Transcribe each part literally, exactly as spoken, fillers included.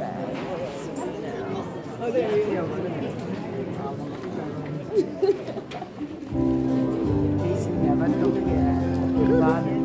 Oh, there you go. He's never took again.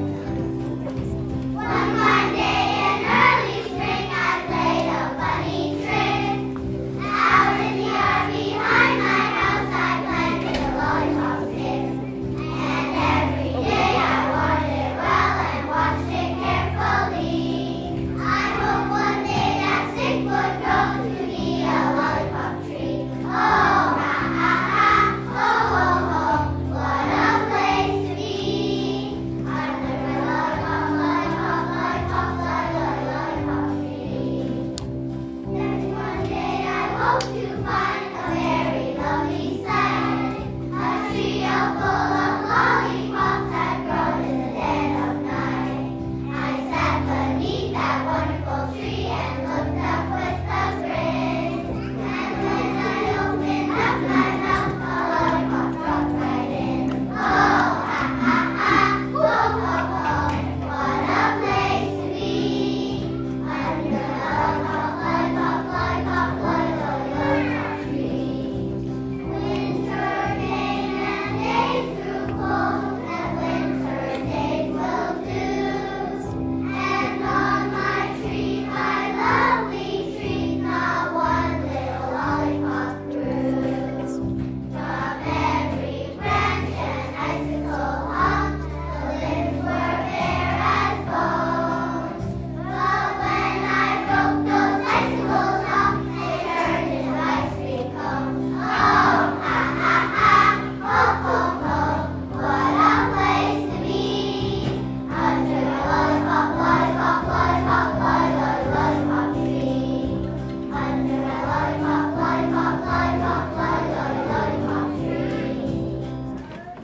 One fine day in early spring, I played a funny trick. Out in the yard behind my house, I planted a lollipop stick. And every day I watered it well and watched it carefully. I hope one day that stick would grow to be a lollipop tree. Oh, ha, ha, ha, ho, ho, ho, what a place to be. Under a lollipop, lollipop, lollipop, lollipop tree. Then one day I hope to find a very lovely sight. A tree all full of lollipops had grown in the dead of night. I sat beneath that wonderful tree and looked up with a grin. And when I opened up my mouth, a lollipop dropped right in. Oh, ha, ha, ha, ho, ho, ho, what a place to be. Under a lollipop, lollipop, lollipop, lollipop, lollipop tree. Winter came and days grew cold, and winter days will do. And on my tree, my lovely tree, not one little lollipop grew. From every branch and icicle hung, the limbs were bare as bone. But when I broke those icicles off, they turned into ice cream cones. Oh, ha, ha, ha, ho, ho, ho, what a place to be. Under a lollipop, lollipop, lollipop, lollipop, lollipop tree. Under a lollipop, lollipop, lollipop, lollipop, lollipop tree.